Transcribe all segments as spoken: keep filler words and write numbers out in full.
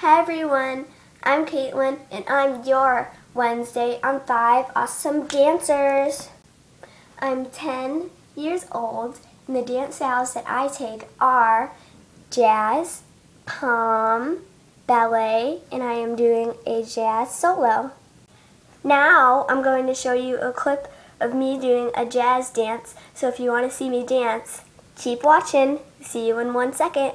Hi everyone, I'm Kaitlyn and I'm your Wednesday on five Awesome Dancers. I'm ten years old and the dance styles that I take are jazz, pom, ballet, and I am doing a jazz solo. Now I'm going to show you a clip of me doing a jazz dance, so if you want to see me dance, keep watching. See you in one second.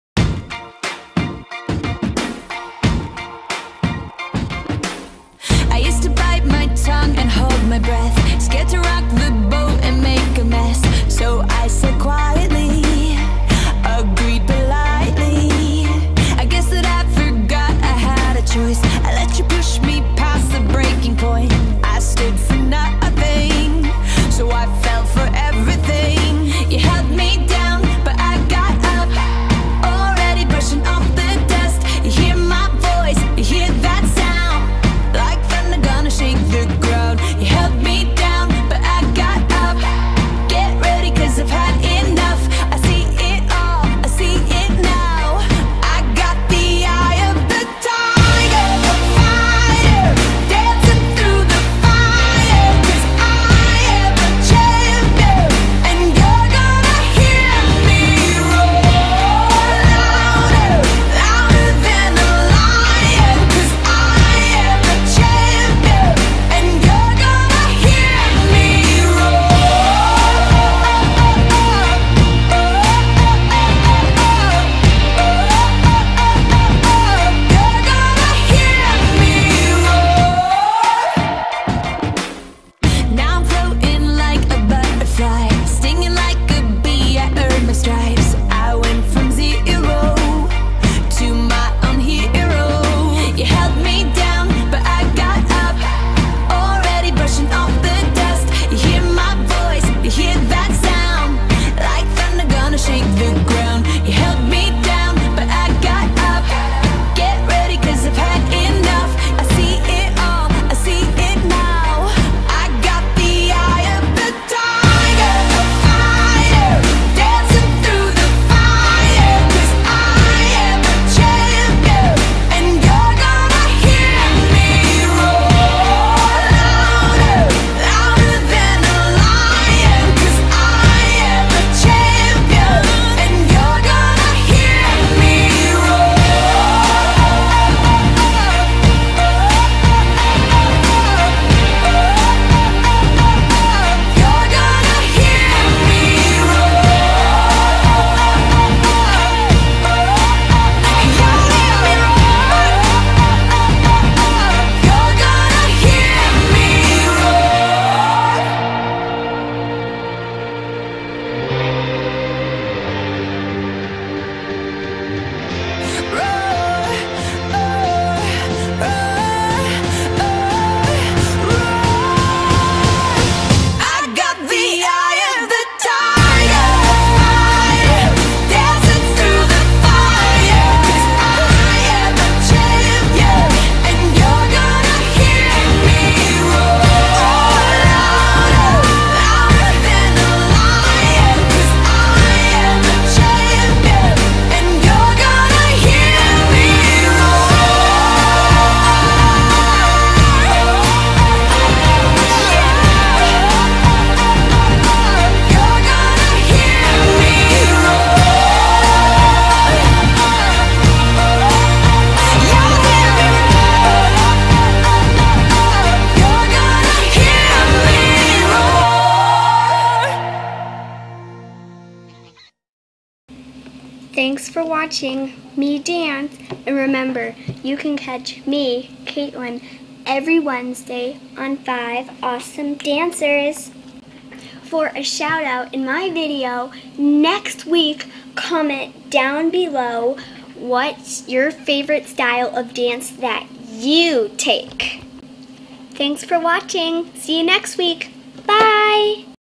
I used to bite my tongue and hold my breath, scared to rock the boat and make a mess. So I said quietly, agreed politely. I guess that I forgot I had a choice. I let you push me past the breaking point. I stood for nothing, so I fell for everything. You held me down, but I got up, already brushing off the dust. You hear my voice, you hear that sound, like thunder gonna shake the ground. You held me down, but I got up. Get ready, cause I've had enough. I see it all, I see it now. I got the eye of the tiger, the fighter, dancing through the fire. Cause I am a champion, and you're gonna hear me roar louder, louder than a lion. Cause I am a champion, and you're gonna hear me Now I'm floating like a butterfly, stinging like a bee. I earned my stripes. I went from zero to my own hero. You held me down, but I got up, already brushing off the dust. You hear my voice, you hear that sound, like thunder gonna shake the ground. You held me down, but I got up. Get ready, cause I've had enough. I see it all, I see it now. I got the eye of the tiger, the fighter, dancing through the fire. Cause I am a champion, and you're gonna hear me roar louder, louder than a lion. Cause I am a champion, and you're gonna hear me roar. You're gonna hear me I got the eye of the tiger, fighter, dancing through the fire. Cause I am a champion, and you're gonna hear me roar louder, louder than a lion. Cause I am a champion, and you're gonna hear me You're gonna hear me Thanks for watching me dance, and remember, you can catch me, Kaitlyn, every Wednesday on five Awesome Dancers. For a shout out in my video next week, comment down below what's your favorite style of dance that you take. Thanks for watching. See you next week.